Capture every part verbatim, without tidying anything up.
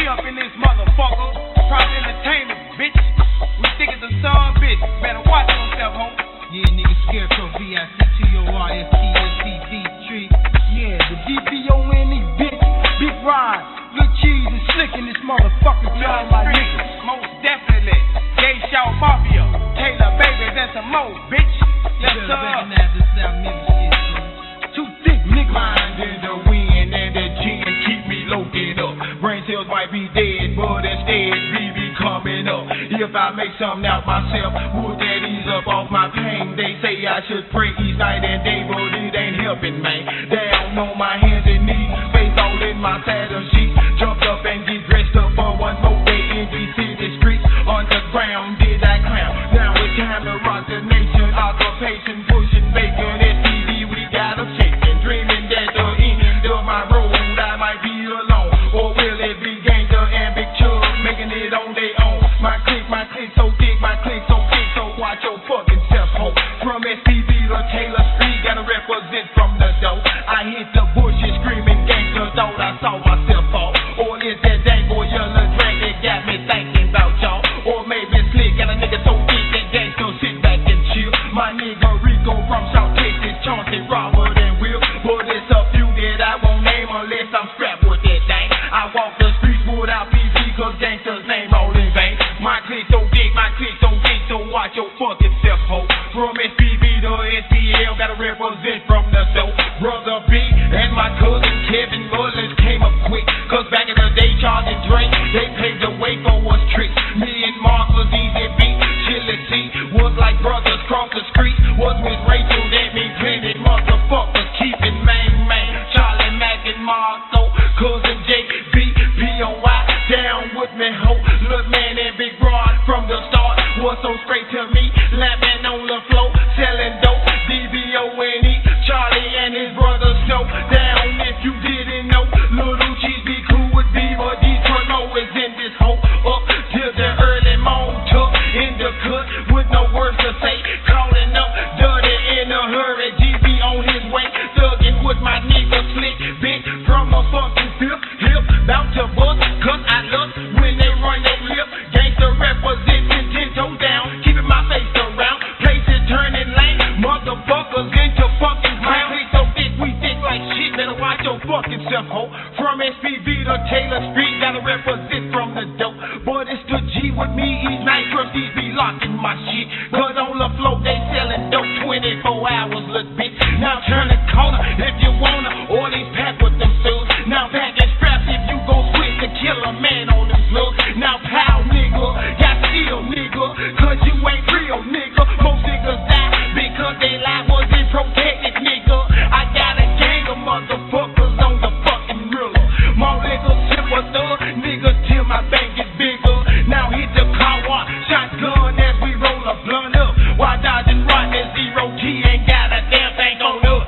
up in this motherfucker. Prop entertainment, bitch. We stick it to some bitch. Better watch yourself, ho. Yeah, nigga, Scarecrow, V I C T O R S T S C D Tree. Yeah, the D P O N E, bitch. Big Rod, Lil Cheese and Slick in this motherfucker. Y'all my niggas. Most definitely. Gay Shaw Mafia. Taylor Babies and some more, bitch. Yes, You sir. better recognize this South Memphis shit, son. Too thick, nigga. Mind in the wind and the gin keep me loaded up. Brain cells might be dead, but instead B B coming up. If I make something out myself, would that ease up off my pain? They say I should pray each night and day, but it ain't helping, man. Down on my hands and knees, face all in my saddle sheets. Jumped up and get dressed up for one more day in these city streets. Underground, did I clown? Now it's time to rock the nation. Occupation, pushing bacon, S T D, we got 'em shaking. Dreaming that the end of my road, I might be alone. Or will it be gangster and Big Chug making it on their own? My click, my click so thick, my click so thick, so watch your fucking self, ho. From S P V to Taylor Street, gotta represent from the door. I hit the bushes screaming gangster, thought I saw myself fall. Or is that dang boy yellow drink that got me thinking about y'all? Or maybe Slick got a nigga so thick that gangster sit back and chill. My nigga Rico from South Texas, Chauncey, Robert and Will. But it's a few that I won't name unless I'm strapped with that thing. I walk the streets without P V cause gangsters name all in vain. My click so big, my click so big, so watch your fucking self, ho. From S P V to S P L, gotta represent from the show. Brother B and my cousin Kevin Mullins came up quick, cause back in the day, Charles and Drake, they paved the way for us tricks. Me and Mark was easy beat, Chilly C was like brothers cross the street. Was with Rachel, that mean plenty motherfuckers keeping main man. Charlie Mack and Marco, cousin J B, P O I, down with me, ho. Look man and Big Rod from the start was so straight to me, laughing on the floor, selling dope. D B O N E, Charlie and his brothers know. Down if you didn't know, Little Cheese be cool with B, but Detroit always in this hoe. Up till the early morning, took in the cut with no words to say. Calling up dirty in a hurry, G B on his way, thugging with my nigga Slick, bitch from a fucking fifth hip, bout to bust, cause I love when they run their lip. Gangster representing ten toes down, keeping my face around, places turning lane, motherfuckers into fucking clown. We so thick, we thick like shit, better watch your fucking self, ho. From S P V to Taylor Street, gotta represent from the dope. But it's the G with me each night, trustees be locking my shit, cause on the floor they selling dope twenty-four hours, look bitch. Now turn the corner if you wanna, or these pack with them suits. Now packing straps if you gon' switch to kill a man on this look. Now pow nigga, got steel nigga, cause you ain't real nigga. Most niggas die because they life wasn't protected nigga. I got a gang of motherfuckers on the fucking riller. More niggas tip a thug, nigga till my bank get bigger. Now hit the car wash, shotgun as we roll a blunt up. While dodging right at zero G ain't got a damn thing on us.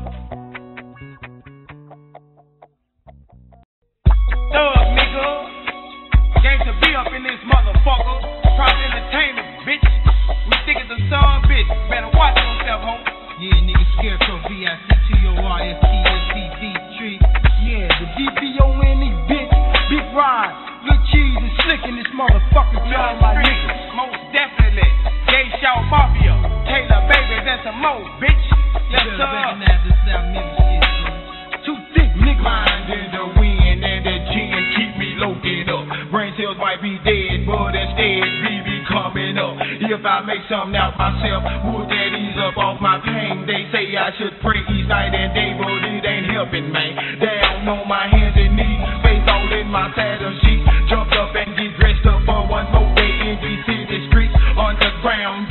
Thug, nigga. Gangsta be up in this motherfucker. Prop entertainment, bitch. We stick it to some bitch. Better watch yourself, ho. Yeah, nigga, Scarecrow, V I C T O R S T S C D Tree. Yeah, the D P O N E, bitch. Big Rod, Lil Cheese and Slick in this motherfucker. Y'all my niggas. Most definitely. Gay Shaw Mafia. Taylor Babies and some more, bitch. Yes, You better sir. recognize this South Memphis shit, son. Too thick, nigga. Mind in the wind and the gin keep me loaded up. Brain cells might be dead, but instead B B coming up. If I make something out myself, would that ease up off my pain? They say I should pray each night and day, but it ain't helping, man. Down on my hands and knees, face all in my saddle sheets. Jumped up and get dressed up for one more day in these city streets. Underground,